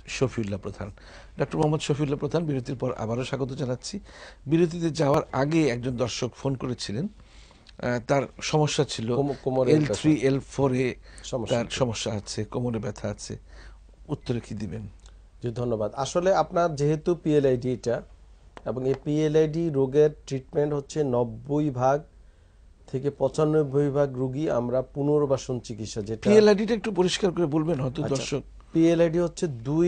শফিউল্লাহ প্রধান। ডক্টর মোহাম্মদ শফিউল্লাহ প্রধান, বিরতির পর আবারও স্বাগত জানাচ্ছি। বিরতিতে যাওয়ার আগে একজন দর্শক ফোন করেছিলেন, তার সমস্যা ছিল L3 L4 এ তার সমস্যা আছে, কোমরে ব্যথা আছে, উত্তরে কি দিবেন? জি ধন্যবাদ। আসলে আপনার যেহেতু পিএলআইডি এটা, এবং এই পিএলআইডি রোগের ট্রিটমেন্ট হচ্ছে 90 থেকে 95 রোগী আমরা পুনর্বাসন চিকিৎসা, যেটা পিএলআইডিটা একটু পরিষ্কার করে বলবেন, হয়তো দর্শক। পিএলআইডি হচ্ছে দুই,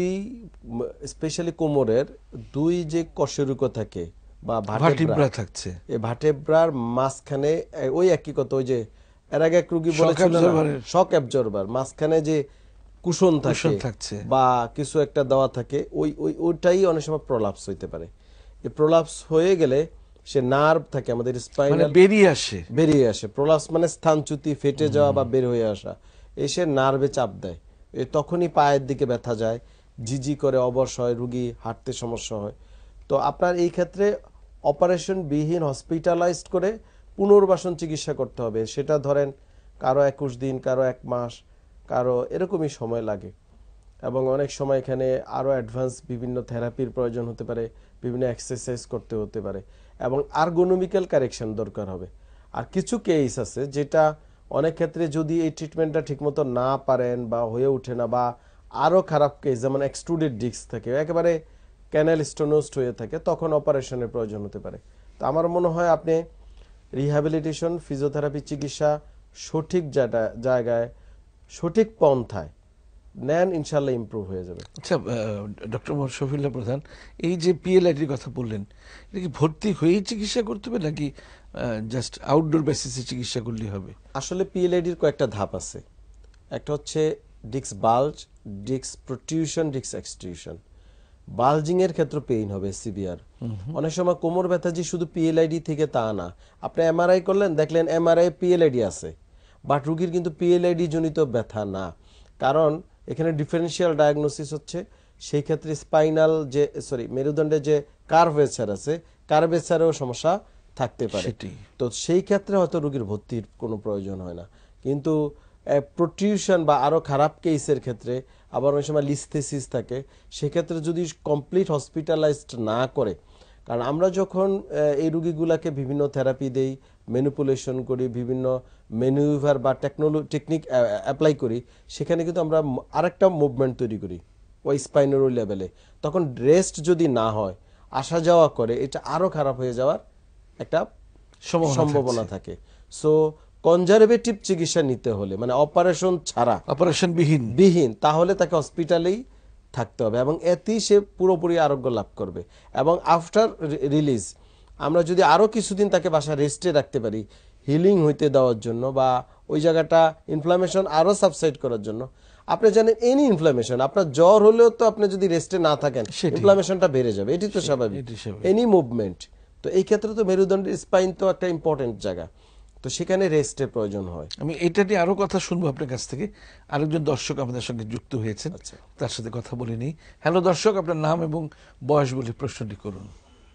স্পেশালি কোমরের দুই যে কশেরুক থাকে বা ভার্টেব্রা থাকছে, এই ভার্টেব্রার মাঝখানে ওই একই কথা, ওই যে এর আগে এক রোগী বলেছিল শক অ্যাবজর্বার, মাঝখানে যে কুশন থাকে বা কিছু একটা দেওয়া থাকে, ওইটাই অনেক সময় প্রলাপস হইতে পারে। এই প্রলাপস হয়ে গেলে সে নার্ভ থাকে আমাদের স্পাইনাল, বেরিয়ে আসে। প্রলাপস মানে স্থানচ্যুতি, ফেটে যাওয়া বা বের হয়ে আসা, এসে নার্ভে চাপ দেয়। তখনই পায়ের দিকে ব্যথা যায়, জিজি করে, অবশ হয়, রুগী হাঁটতে সমস্যা হয়। তো আপনার এই ক্ষেত্রে অপারেশন বিহীন হসপিটালাইজড করে পুনর্বাসন চিকিৎসা করতে হবে। সেটা ধরেন কারো 21 দিন, কারো 1 মাস, কারো এরকমই সময় লাগে। এবং অনেক সময় এখানে আরও অ্যাডভান্স বিভিন্ন থেরাপির প্রয়োজন হতে পারে, বিভিন্ন এক্সারসাইজ করতে হতে পারে, এবং আর্গোনমিক্যাল কারেকশন দরকার হবে। আর কিছু কেস আছে যেটা অনেক ক্ষেত্রে যদি এই ট্রিটমেন্টটা ঠিকমতো না পারেন বা হয়ে ওঠে না, বা আরও খারাপ কেস যেমন এক্সট্রুডেড ডিস্ক থাকে, একেবারে ক্যানাল স্টোনোস্ট হয়ে থাকে, তখন অপারেশনের প্রয়োজন হতে পারে। তো আমার মনে হয় আপনি রিহ্যাবিলিটেশন, ফিজিওথেরাপি চিকিৎসা সঠিক জায়গায় সঠিক পন্থায় নেন, ইনশাল্লাহ ইমপ্রুভ হয়ে যাবে। আচ্ছা ডক্টর মোহাম্মদ শফিউল্লাহ প্রধান, এই যে পিএলআইডির কথা বললেন, এটা কি ভর্তি হয়েই চিকিৎসা করতে হবে নাকি জাস্ট আউটডোর বেসিসে চিকিৎসা করলেই হবে? আসলে পিএলআইডির কয়েকটা ধাপ আছে। একটা হচ্ছে disc bulge, disc protrusion, disc extrusion. Bulging এর ক্ষেত্রে পেইন হবে সিভিয়ার। অনেক সময় কোমর ব্যথা যে শুধু পিএলআইডি থেকে তা না, আপনি এমআরআই করলেন, দেখলেন এমআরআই পিএলআইডি আছে, বাট রুগীর কিন্তু পিএলআইডি জনিত ব্যথা না। কারণ এখানে ডিফারেন্সিয়াল ডায়াগনোসিস হচ্ছে, সেই ক্ষেত্রে স্পাইনাল যে মেরুদণ্ডে যে কার্ভেচার আছে, কার্ভেচারেও সমস্যা থাকতে পারে। তো সেই ক্ষেত্রে হয়তো রুগীর ভর্তির কোনো প্রয়োজন হয় না। কিন্তু প্রোট্রিউশন বা আরও খারাপ কেসের ক্ষেত্রে, আবার অনেক সময় লিস্থেসিস থাকে, সেক্ষেত্রে যদি কমপ্লিট হসপিটালাইজড না করে, কারণ আমরা যখন এই রুগীগুলাকে বিভিন্ন থেরাপি দেই, ম্যানিপুলেশন করি, বিভিন্ন ম্যানুভার বা টেকনিক অ্যাপ্লাই করি, সেখানে কিন্তু আমরা আরেকটা মুভমেন্ট তৈরি করি ওই স্পাইনাল লেভেলে। তখন রেস্ট যদি না হয়, আসা যাওয়া করে, এটা আরও খারাপ হয়ে যাওয়ার একটা সম্ভাবনা থাকে। সো কনজারভেটিভ চিকিৎসা নিতে হলে, মানে অপারেশন ছাড়া, অপারেশন বিহীন, তাহলে তাকে হসপিটালেই থাকতে হবে, এবং এতেই সে পুরোপুরি আরোগ্য লাভ করবে। এবং আফটার রিলিজ আমরা যদি আরও কিছুদিন তাকে বাসায় রেস্টে রাখতে পারি, হিলিং হইতে দেওয়ার জন্য, বা ওই জায়গাটা ইনফ্লামেশন আরও সাবসাইড করার জন্য। আপনি জানেন এনি ইনফ্লামেশন, আপনার জ্বর হলেও তো আপনি যদি রেস্টে না থাকেন, ইনফ্লামেশনটা বেড়ে যাবে, এটি তো স্বাভাবিক। এনি মুভমেন্ট, তো এই ক্ষেত্রে তো মেরুদণ্ডের স্পাইন তো একটা ইম্পর্টেন্ট জায়গা, তো সেখানে রেস্টের প্রয়োজন হয়। আমি এটা নিয়ে আরো কথা শুনবো আপনার কাছ থেকে। আরেকজন দর্শক আমাদের সঙ্গে যুক্ত হয়েছেন, তার সাথে কথা বলে নিই। হ্যালো দর্শক, আপনার নাম এবং বয়স বলে প্রশ্নটি করুন।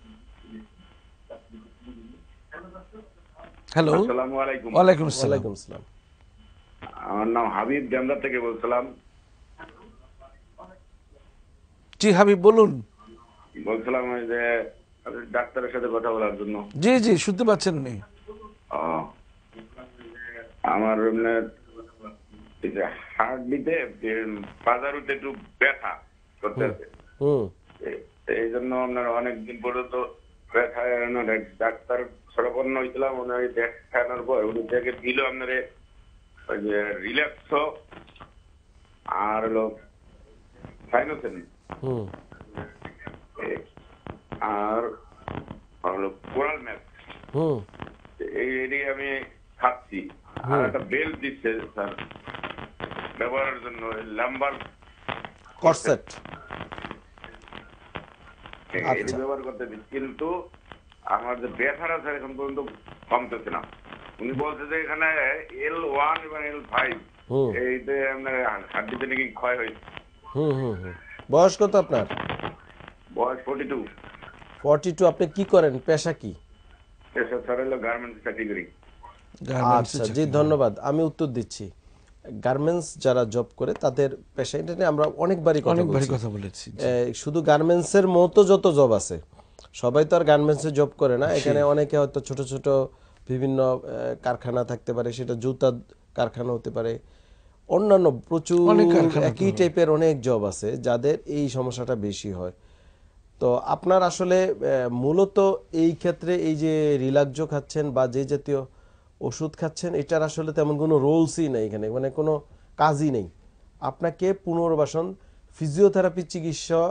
হ্যালো। আসসালামু আলাইকুম। ওয়ালাইকুম আসসালাম। আমার নাম হাবিব, ডেমরা থেকে বলছিলাম। জি হাবিব বলুন। বলছিলাম যে ডাক্তারের সাথে কথা বলার জন্য। জি জি, শুনতে পাচ্ছেন উনি? আমার হার্ট বিটে পাজারুতে একটু ব্যথা করতেছে, এই জন্য আপনার অনেকদিন পর্যন্ত ব্যথা, ডাক্তার সরপন্ন হয়েছিলাম, উনি দেখানোর পর উনি দেখে দিল আপনার ওই যে রিল্যাক্সো আর হলো সাইনোসেন আর হলো কোরাল ম্যাপ, এইটি আমি খাচ্ছি। আর একটা বেল্ট দিচ্ছে স্যার ব্যবহারের জন্য, লাম্বার কর্সেট, এটি ব্যবহার করতে দিচ্ছি, কিন্তু আমার যে ব্যথাটা স্যার এখন পর্যন্ত কমতেছে না। উনি বলছে যে এখানে L1 এবং L5 এইতে আপনার হাড্ডিতে নাকি ক্ষয় হয়েছে। বয়স কত আপনার? বয়স 42। 42। আপনি কি করেন, পেশা কি? পেশা স্যার হলো গার্মেন্টস চাকরি করি। আচ্ছা জি, ধন্যবাদ। আমি উত্তর দিচ্ছি। গার্মেন্টস যারা জব করে তাদের পেশা, এটা নিয়ে আমরা অনেকবারই কথা বলেছি। শুধু গার্মেন্টসের মতো যত জব আছে, সবাই তো আর গার্মেন্টসে জব করে না। এখানে অনেকে হয়তো ছোট ছোট বিভিন্ন কারখানা থাকতে পারে, সেটা জুতা কারখানা হতে পারে, অন্যান্য প্রচুর একই টাইপের অনেক জব আছে যাদের এই সমস্যাটা বেশি হয়। তো আপনার আসলে মূলত এই ক্ষেত্রে এই যে রিল্যাক্সো খাচ্ছেন বা যে জাতীয় ওষুধ খাচ্ছেন, এটার আসলে তেমন কোনো রোলসই নেই এখানে, মানে কোনো কাজই নেই। আপনাকে পুনর্বাসন ফিজিওথেরাপি চিকিৎসা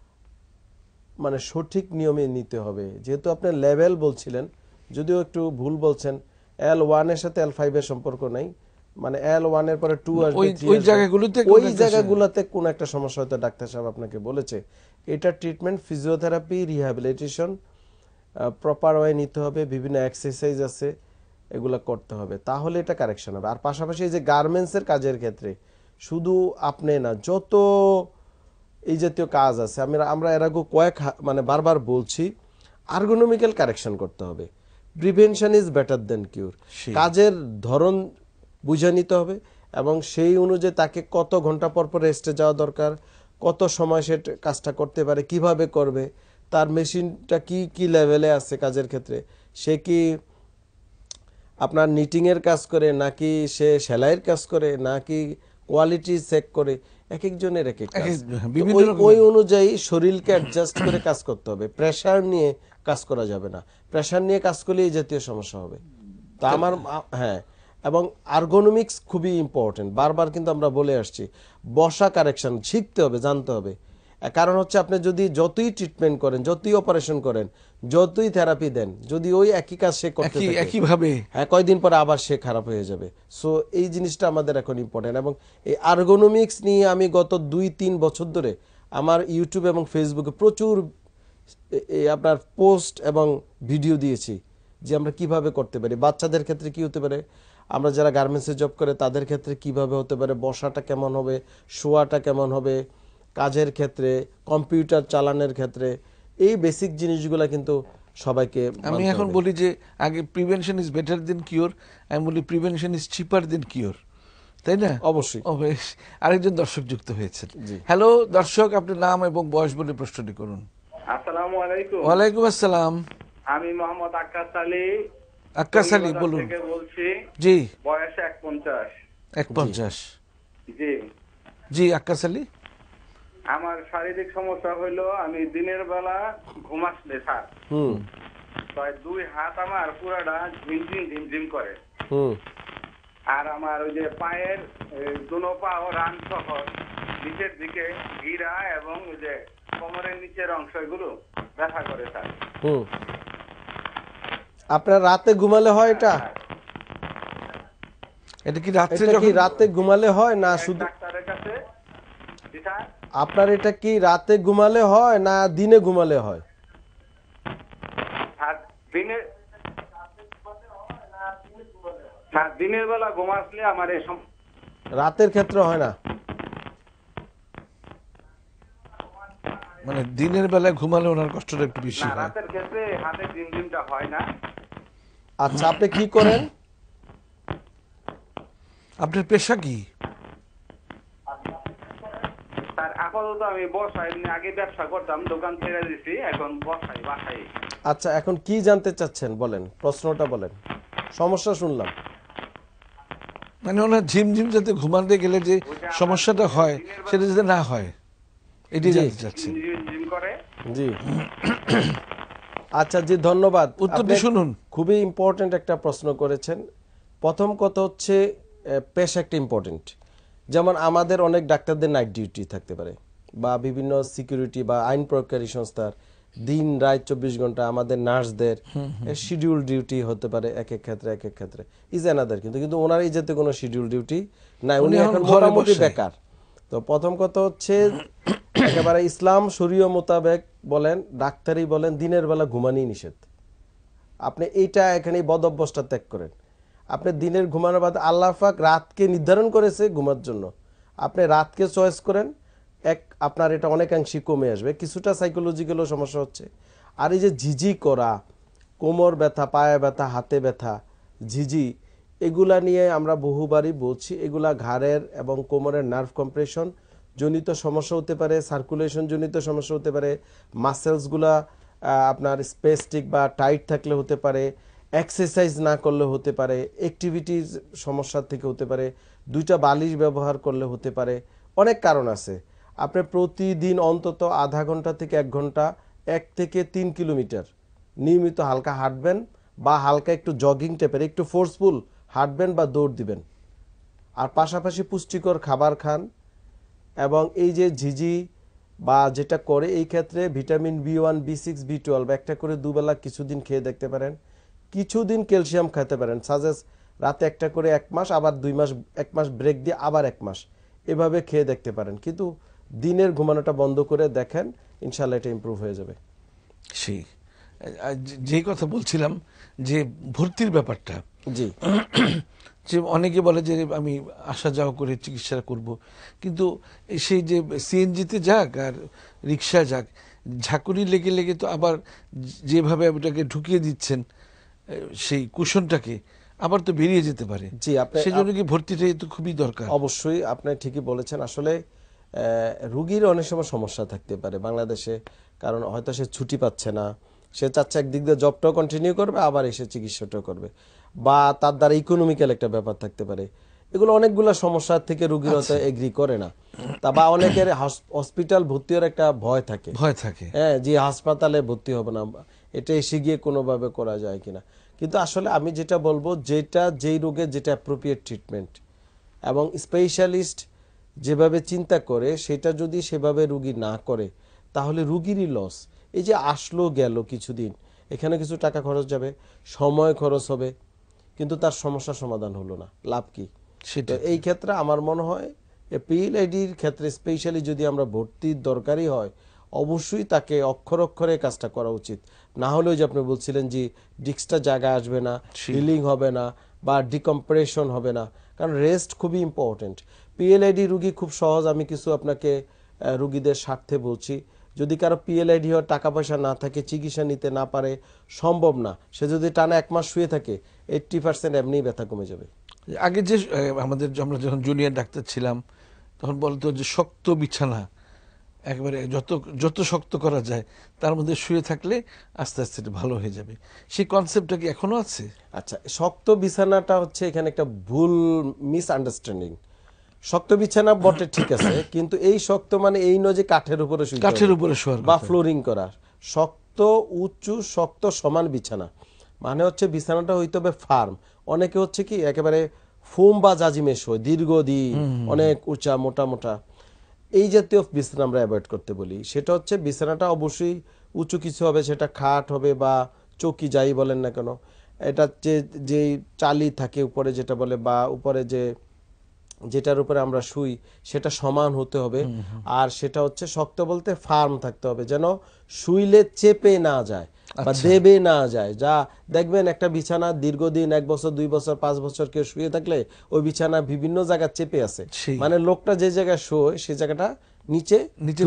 মানে সঠিক নিয়মে নিতে হবে। যেহেতু আপনি লেভেল বলছিলেন, যদিও একটু ভুল বলছেন, L1 এর সাথে L5 এর সম্পর্ক নাই, মানে L1 এর পরে 2 আসবে, ওই জায়গাগুলোতে কোন একটা সমস্যা হয়তো ডাক্তার সাহেব আপনাকে বলেছে। এটা treatment physiotherapy rehabilitation proper way নিতে হবে, বিভিন্ন এক্সারসাইজ আছে এগুলা করতে হবে, তাহলে এটা কারেকশন হবে। আর পাশাপাশি এই যে গার্মেন্টসের কাজের ক্ষেত্রে শুধু আপনি না, যত এই জাতীয় কাজ আছে, আমরা এর আগে মানে বারবার বলছি, আর্গোনমিক্যাল কারেকশন করতে হবে। Prevention is better than cure. কাজের ধরন বুঝে নিতে হবে এবং সেই অনুযায়ী তাকে কত ঘন্টা পর পর রেস্টে যাওয়া দরকার, কত সময় সে কাজটা করতে পারে, কিভাবে করবে, তার মেশিনটা কি কি লেভেলে আছে কাজের ক্ষেত্রে, সে কি আপনার নিটিংয়ের কাজ করে নাকি সে সেলাইয়ের কাজ করে নাকি কোয়ালিটি চেক করে, এক একজনের এক এক কাজ। ওই অনুযায়ী শরীরকে অ্যাডজাস্ট করে কাজ করতে হবে। প্রেসার নিয়ে কাজ করা যাবে না, প্রেসার নিয়ে কাজ করলে এই জাতীয় সমস্যা হবে। তা আমার হ্যাঁ, এবং আর্গোনমিক্স খুবই ইম্পর্টেন্ট, বারবার কিন্তু আমরা বলে আসছি। বসা কারেকশন শিখতে হবে, জানতে হবে। কারণ হচ্ছে আপনি যদি যতই ট্রিটমেন্ট করেন, যতই অপারেশন করেন, যতই থেরাপি দেন, যদি ওই একই কাজ সে করতে থাকে একইভাবে, হ্যাঁ, কয়দিন পরে আবার সে খারাপ হয়ে যাবে। সো এই জিনিসটা আমাদের এখন ইম্পর্টেন্ট। এবং এই আর্গোনমিক্স নিয়ে আমি গত 2-3 বছর ধরে আমার ইউটিউব এবং ফেসবুকে প্রচুর আপনার পোস্ট এবং ভিডিও দিয়েছি যে আমরা কিভাবে করতে পারি। বাচ্চাদের ক্ষেত্রে কি হতে পারে, আমরা যারা গার্মেন্টসে জব করে তাদের ক্ষেত্রে কিভাবে হতে পারে, বসাটা কেমন হবে, শোয়াটা কেমন হবে, কাজের ক্ষেত্রে, কম্পিউটার চালানোর ক্ষেত্রে, এই বেসিক জিনিসগুলো কিন্তু সবাইকে। আমি এখন বলি যে আগে prevention is better than cure, আমি বলি prevention is cheaper than cure, তাই না? অবশ্যই। আরেকজন দর্শক যুক্ত হয়েছেন। হ্যালো দর্শক, আপনার নাম এবং বয়স বলে প্রশ্নটি করুন। আসসালামু আলাইকুম। ওয়ালাইকুম আসসালাম। আমি মোহাম্মদ আক্কাস আলী। আক্কাস আলী বলুন। বলছি। জি। বয়স 51। 51। জি জি আক্কাস আলী। আমার শারীরিক সমস্যা হইলো, আমি দিনের বেলা ঘুমাসলে স্যার, প্রায় 2 হাত আমার পুরাটা ঝিমঝিম ঝিমঝিম করে। আর আমার ওই যে পায়ের দুনো পা ও রান সহ নিচের দিকে গিরা এবং ওই যে কোমরের নিচের অংশ এগুলো ব্যথা করে স্যার। আপনার রাতে ঘুমালে হয় এটা? এটা কি রাতে ঘুমালে হয় না শুধু ডাক্তারের কাছে? আপনার এটা কি রাতে ঘুমালে হয় না দিনে ঘুমালে হয়? দিনের বেলা ঘুমাসলে আমার এই রাতের ক্ষেত্রে হয় না, মানে দিনের বেলায় ঘুমালে ওনার কষ্টটা একটু বেশি হয়। রাতের ক্ষেত্রে হাতে ঝিমঝিমটা হয় না। আচ্ছা, আপনি কি করেন? আপনার পেশা কি? স্যার আপাতত আমি বসাই, আগে ব্যবসা করতাম, দোকান ছেড়ে দিছি, এখন বসাই বাসাই। আচ্ছা, এখন কি জানতে চাচ্ছেন বলেন, প্রশ্নটা বলেন। সমস্যা শুনলাম। মানে ওনার ঝিমঝিম যাতে ঘুমাতে গেলে যে সমস্যাটা হয় সেটা যাতে না হয়, এটাই জানতে চাচ্ছি। জি আচ্ছা, জি ধন্যবাদ। উত্তরটি শুনুন। খুবই ইম্পর্টেন্ট একটা প্রশ্ন করেছেন। প্রথম কথা হচ্ছে পেশা একটা ইম্পর্টেন্ট। যেমন আমাদের অনেক ডাক্তারদের নাইট ডিউটি থাকতে পারে, বা বিভিন্ন সিকিউরিটি বা আইন প্রয়োগকারী সংস্থার দিন রাত 24 ঘন্টা, আমাদের নার্সদের শিডিউল ডিউটি হতে পারে এক এক ক্ষেত্রে ইজ অ্যানাদার। কিন্তু ওনার এই যাতে কোনো শিডিউল ডিউটি নাই, উনি এখন মোটামুটি বেকার। তো প্রথম কথা হচ্ছে একেবারে ইসলাম শরীয় মোতাবেক বলেন, ডাক্তারি বলেন, দিনের বেলা ঘুমানি নিষেধ। আপনি এইটা এখানে বদ অভ্যাসটা ত্যাগ করেন। আপনি দিনের ঘুমানোর বাদ, আল্লাহ পাক রাতকে নির্ধারণ করেছে ঘুমার জন্য, আপনি রাতকে চয়েস করেন, আপনার এটা অনেকাংশই কমে আসবে। কিছুটা সাইকোলজিক্যালও সমস্যা হচ্ছে। আর এই যে ঝিঝি করা, কোমর ব্যথা, পায়ে ব্যথা, হাতে ব্যথা, ঝিঝি, এগুলা নিয়ে আমরা বহুবারই বলছি, এগুলা ঘাড়ের এবং কোমরের নার্ভ কম্প্রেশন জনিত সমস্যা হতে পারে, সার্কুলেশন জনিত সমস্যা হতে পারে, মাসেলসগুলা আপনার স্পেস্টিক বা টাইট থাকলে হতে পারে, এক্সারসাইজ না করলে হতে পারে, অ্যাক্টিভিটিস সমস্যা থেকে হতে পারে, দুইটা বালিশ ব্যবহার করলে হতে পারে, অনেক কারণ আছে। আপনি প্রতিদিন অন্তত আধা ঘন্টা থেকে 1 ঘন্টা 1 থেকে 3 কিলোমিটার নিয়মিত হালকা হাঁটবেন বা হালকা একটু জগিং টাইপের একটু ফোর্সফুল হাঁটবেন বা দৌড় দিবেন। আর পাশাপাশি পুষ্টিকর খাবার খান, এবং এই যে ঝিঝি বা যেটা করে এই ক্ষেত্রে ভিটামিন B1 B6 B12 একটা করে দুবেলা কিছুদিন খেয়ে দেখতে পারেন। কিছুদিন ক্যালসিয়াম খেতে পারেন, সাজেস্ট রাতে একটা করে 1 মাস, আবার 2 মাস 1 মাস ব্রেক দিয়ে আবার 1 মাস এভাবে খেয়ে দেখতে পারেন। কিন্তু দিনের ঘুমানোটা বন্ধ করে দেখেন, ইনশাল্লাহ এটা ইমপ্রুভ হয়ে যাবে। সেই যে কথা বলছিলাম যে ভর্তির ব্যাপারটা, জি যে অনেকে বলে যে আমি আসা যাওয়া করে চিকিৎসা করব, কিন্তু সেই যে সিএনজিতে যাক আর রিক্সা যাক, ঝাঁকুনি লেগে লেগে তো আবার যেভাবে ওটাকে ঢুকিয়ে দিচ্ছেন সেই কুশনটাকে, আবার তো বেরিয়ে যেতে পারে। জি, সেই জন্য কি ভর্তিটাই তো খুবই দরকার। অবশ্যই আপনি ঠিকই বলেছেন। আসলে রুগীর অনেক সময় সমস্যা থাকতে পারে বাংলাদেশে, কারণ হয়তো সে ছুটি পাচ্ছে না, সে চাচ্ছে একদিক দিয়ে জবটাও কন্টিনিউ করবে আবার এসে চিকিৎসাটাও করবে, বা তার দ্বারা ইকোনমিক্যাল একটা ব্যাপার থাকতে পারে। এগুলো অনেকগুলো সমস্যা থেকে রুগীর হয়তো এগ্রি করে না, তা বা অনেকের হসপিটাল ভর্তি হওয়ার একটা ভয় থাকে, হ্যাঁ, যে হাসপাতালে ভর্তি হবে না, এটা এসে গিয়ে কোনোভাবে করা যায় কিনা। কিন্তু আসলে আমি যেটা বলবো, যেটা যেই রোগের যেটা অ্যাপ্রোপ্রিয়েট ট্রিটমেন্ট এবং স্পেশালিস্ট যেভাবে চিন্তা করে সেটা যদি সেভাবে রুগী না করে তাহলে রুগীরই লস। এই যে আসলো গেল কিছুদিন, এখানে কিছু টাকা খরচ যাবে, সময় খরচ হবে, কিন্তু তার সমস্যার সমাধান হলো না, লাভ কি? সেটা এই ক্ষেত্রে আমার মনে হয় PLIDর ক্ষেত্রে স্পেশালি যদি আমরা ভর্তির দরকারই হয়, অবশ্যই তাকে অক্ষর অক্ষরে কাজটা করা উচিত। না হলেও যে আপনি বলছিলেন যে ডিস্কটা জায়গায় আসবে না, হিলিং হবে না বা ডিকম্প্রেশন হবে না, কারণ রেস্ট খুবই ইম্পর্টেন্ট। PLID রুগী খুব সহজ, আমি কিছু আপনাকে রুগীদের স্বার্থে বলছি। যদি কারো PLID হয়, টাকা পয়সা না থাকে, চিকিৎসা নিতে না পারে, সম্ভব না, সে যদি টানা 1 মাস শুয়ে থাকে 80% এমনিই ব্যথা কমে যাবে। আগে যে আমাদের আমরা যখন জুনিয়র ডাক্তার ছিলাম তখন বলতো যে শক্ত বিছানা, একবারে যত যত শক্ত করা যায় তার মধ্যে শুয়ে থাকলে আস্তে আস্তে এটা ভালো হয়ে যাবে। সেই কনসেপ্টটা কি এখনো আছে? আচ্ছা, শক্ত বিছানাটা হচ্ছে এখানে একটা ভুল মিসআন্ডারস্ট্যান্ডিং। শক্ত বিছানা বটে ঠিক আছে, কিন্তু এই শক্ত মানে এই নয় যে কাঠের উপরে শুয়ে কাঠের উপরে শোয়ার বা ফ্লোরিং করা। শক্ত উঁচু শক্ত সমান বিছানা মানে হচ্ছে বিছানাটা হইতে হবে ফার্ম। অনেকে হচ্ছে কি একেবারে ফোম বা জাজিমে শোয় দীর্ঘদিন, অনেক উঁচা মোটা মোটা, এই জাতীয় বিছানা আমরা অ্যাভয়েড করতে বলি। সেটা হচ্ছে বিছানাটা অবশ্যই উঁচু কিছু হবে, সেটা খাট হবে বা চৌকি যাই বলেন না কেন, এটা যে চালি থাকে উপরে যেটা বলে, বা উপরে যেটার উপরে আমরা শুই সেটা সমান হতে হবে। আর সেটা হচ্ছে শক্ত বলতে ফার্ম থাকতে হবে, যেন শুইলে চেপে না যায় বা দেবে না যায়। যা দেখবেন একটা বিছানা দীর্ঘদিন 1 বছর 2 বছর 5 বছর কেউ শুয়ে থাকলে ওই বিছানা বিভিন্ন জায়গায় চেপে আছে, মানে লোকটা যে জায়গায় শোয় সেই জায়গাটা নিচে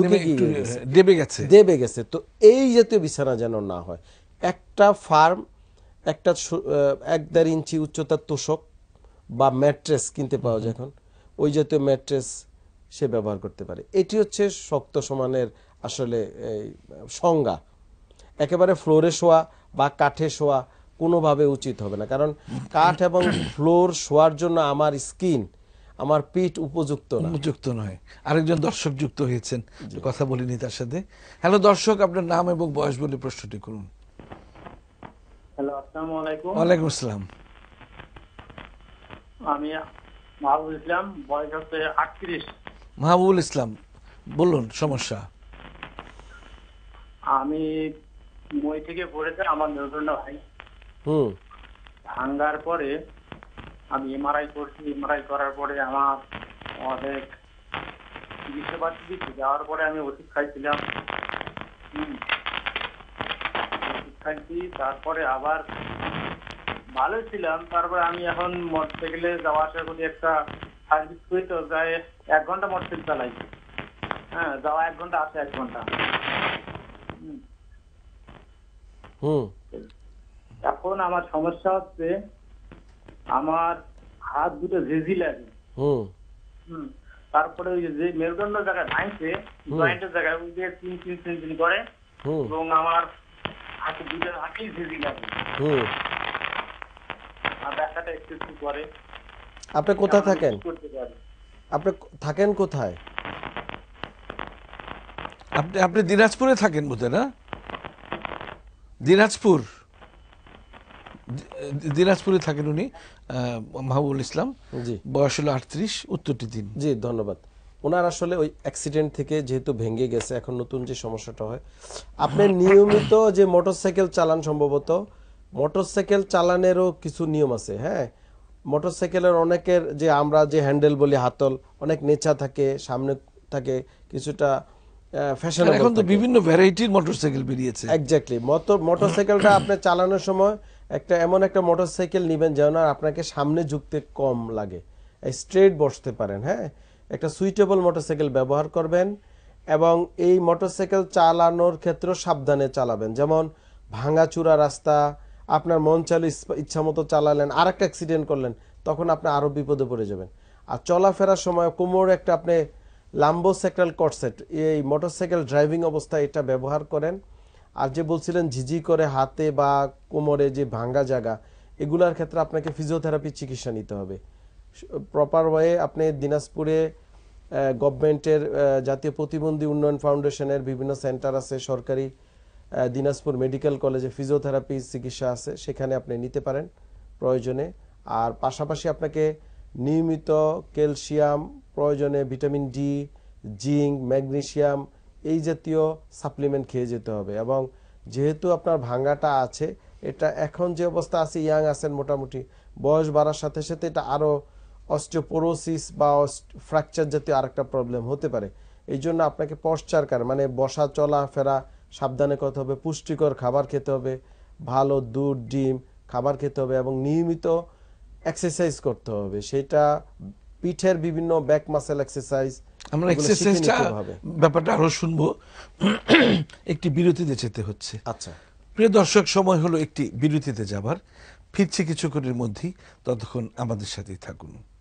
দেবে গেছে। তো এই জাতীয় বিছানা যেন না হয়। একটা ফার্ম, একটা 1.5 ইঞ্চি উচ্চতার তোষক বা ম্যাট্রেস কিনতে পাওয়া যায় এখন, ওই জাতীয় ম্যাট্রেস সে ব্যবহার করতে পারে। এটি হচ্ছে শক্ত সমানের আসলে সংজ্ঞা। একেবারে ফ্লোরে শোয়া বা কাঠে শোয়া কোনোভাবে উচিত হবে না, কারণ কাঠ এবং ফ্লোর শোয়ার জন্য আমার স্কিন, আমার পিঠ উপযুক্ত নয়। আরেকজন দর্শক যুক্ত হয়েছেন, কথা বলিনি তার সাথে। হ্যালো দর্শক, আপনার নাম এবং বয়স বলে প্রশ্নটি করুন। হ্যালো, আসসালামু আলাইকুম। ওয়ালাইকুম আসসালাম। আমি মাহবুব ইসলাম, বয়স হচ্ছে 38। মাহবুবুল ইসলাম, বলুন সমস্যা। আমি মই থেকে পড়েছে আমার মেরুদণ্ড ভাই, ভাঙ্গার পরে আমি এমআরআই করছি। এমআরআই করার পরে আমার অনেক চিকিৎসা পাচ্ছি দিচ্ছি, যাওয়ার পরে আমি ওষুধ খাইছিলাম, ওষুধ খাইছি, তারপরে আবার ভালো ছিলাম। তারপরে আমি এখন মোটরসাইকেলে যাওয়া আসা করি, একটা সার্ভিস করি, তো প্রায় 1 ঘন্টা মোটরসাইকেল চালাই। হ্যাঁ, যাওয়া 1 ঘন্টা, আসে 1 ঘন্টা। এখন আমার সমস্যা হচ্ছে, আমার হাত দুটো ঝিঝি লাগে। হুম হুম। তারপরে ওই যে মেরুদণ্ড জায়গায় ভাঙছে, জয়েন্টের জায়গায় ওই যে চিন করে, হুম এবং আমার হাতে দুটো হাতেই ঝিঝি লাগে, হুম আর ব্যথাটা একটু একটু করে। আপনি কোথায় আমি থাকেন? কি করতে পারি? আপনি থাকেন কোথায়? আপনি দিনাজপুরে থাকেন বোধহয়, না? দিনাজপুর, দিনাজপুরে থাকেন উনি, মাহবুবুল ইসলাম। জি বয়স হলো 38। উত্তরটি দিন। জি ধন্যবাদ। ওনার আসলে ওই অ্যাক্সিডেন্ট থেকে যেহেতু ভেঙে গেছে, এখন নতুন যে সমস্যাটা হয়, আপনি নিয়মিত যে মোটরসাইকেল চালান, সম্ভবত মোটরসাইকেল চালানেরও কিছু নিয়ম আছে। হ্যাঁ, মোটরসাইকেলের অনেকের যে আমরা যে হ্যান্ডেল বলি, হাতল অনেক নেচা থাকে, সামনে থাকে কিছুটা ফ্যাশনেবল। এখন তো বিভিন্ন ভ্যারাইটির মোটরসাইকেল বেরিয়েছে। এক্স্যাক্টলি, মোটরসাইকেলটা আপনি চালানোর সময় এমন একটা মোটরসাইকেল নেবেন যেন আপনাকে সামনে ঝুঁকতে কম লাগে, স্ট্রেট বসতে পারেন। হ্যাঁ, একটা সুইটেবল মোটরসাইকেল ব্যবহার করবেন, এবং এই মোটরসাইকেল চালানোর ক্ষেত্রে সাবধানে চালাবেন। যেমন ভাঙাচুরা রাস্তা, আপনার মন চালু ইচ্ছা মতো চালালেন, আর একটা অ্যাক্সিডেন্ট করলেন, তখন আপনি আরো বিপদে পড়ে যাবেন। আর চলাফেরার সময় কোমরে একটা আপনি লাম্বোসেক্রাল কর্ডসেট, এই মোটরসাইকেল ড্রাইভিং অবস্থায় এটা ব্যবহার করেন। আর যে বলছিলেন ঝিঝি করে হাতে বা কোমরে যে ভাঙ্গা জায়গা, এগুলার ক্ষেত্রে আপনাকে ফিজিওথেরাপি চিকিৎসা নিতে হবে প্রপার ওয়ে। আপনি দিনাজপুরে গভর্নমেন্টের জাতীয় প্রতিবন্ধী উন্নয়ন ফাউন্ডেশনের বিভিন্ন সেন্টার আছে, সরকারি দিনাজপুর মেডিকেল কলেজে ফিজিওথেরাপি চিকিৎসা আছে, সেখানে আপনি নিতে পারেন প্রয়োজনে। আর পাশাপাশি আপনাকে নিয়মিত ক্যালসিয়াম, প্রয়োজনে ভিটামিন ডি, জিঙ্ক, ম্যাগনেসিয়াম এই জাতীয় সাপ্লিমেন্ট খেয়ে যেতে হবে। এবং যেহেতু আপনার ভাঙ্গাটা আছে, এটা এখন যে অবস্থা আছে, ইয়াং আছেন মোটামুটি, বয়স বাড়ার সাথে সাথে এটা আরো অস্টিওপোরোসিস বা ফ্র্যাকচার জাতীয় আরেকটা প্রবলেম হতে পারে। এই জন্য আপনাকে পশ্চারকার মানে বসা চলা ফেরা সাবধানে করতে হবে, পুষ্টিকর খাবার খেতে হবে, ভালো দুধ ডিম খাবার খেতে হবে, এবং নিয়মিত এক্সারসাইজ করতে হবে। সেটা পিঠের বিভিন্ন ব্যাক মাসেল এক্সারসাইজ, আমরা এক্সারসাইজটা ব্যাপারটা আরো শুনবো। একটি বিরতিতে যেতে হচ্ছে। আচ্ছা প্রিয় দর্শক, সময় হলো একটি বিরতিতে যাবার। ফিরছি কিছুক্ষণের মধ্যেই, ততক্ষণ আমাদের সাথেই থাকুন।